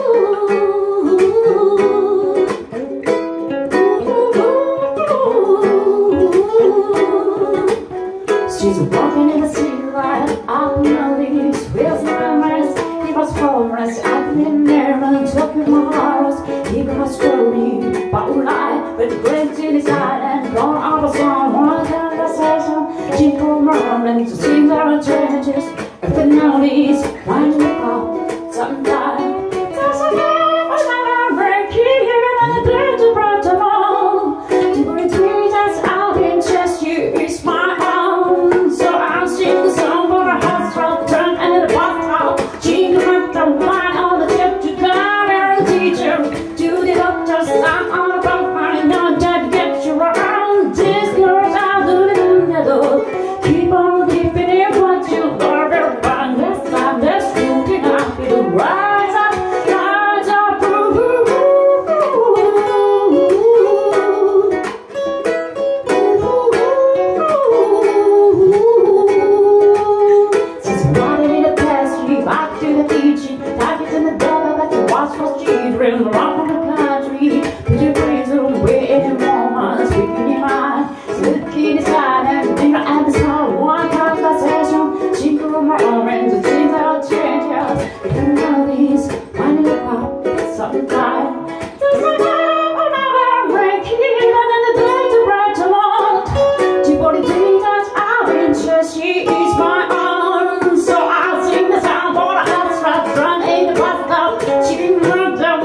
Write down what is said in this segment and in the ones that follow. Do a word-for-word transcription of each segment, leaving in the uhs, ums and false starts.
She's walking in the city light, up in the leaves, wheels in the mess. He was homeless, up in there, and talking my heart. He was story, but life, with great in his eye, and gone out of someone conversation. She pulled my arm and to see their changes. If the noise, winding up, sometime. There's a man was never breaking, and the day to break them all. To bring three that's out in chest, you is my. Rock on the country, put your brains away in moments, speaking your mind, looking aside and think at this hard one conversation. She grew my orange and things that'll change us. If you know these, finding it out sometime. There's a time I'll never break it, and then the day to break tomorrow. Two body dreams that's our interest, she is my own. So I'll sing the sound for the house right run in the bathtub. She can run down.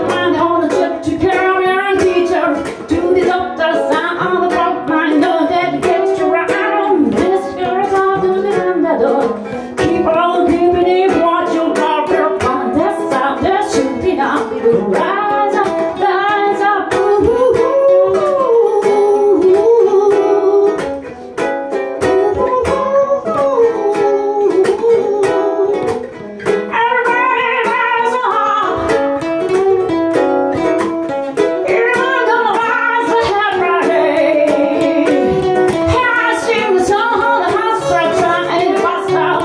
Keep on giving it what you love, you'll find that sound that's shooting up. It will rise up, rise up, ooh, ooh, ooh, ooh, everybody rise up. You're gonna rise ahead right here. I sing the song on the house right side and the bus stop.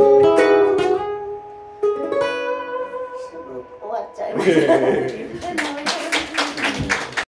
What time?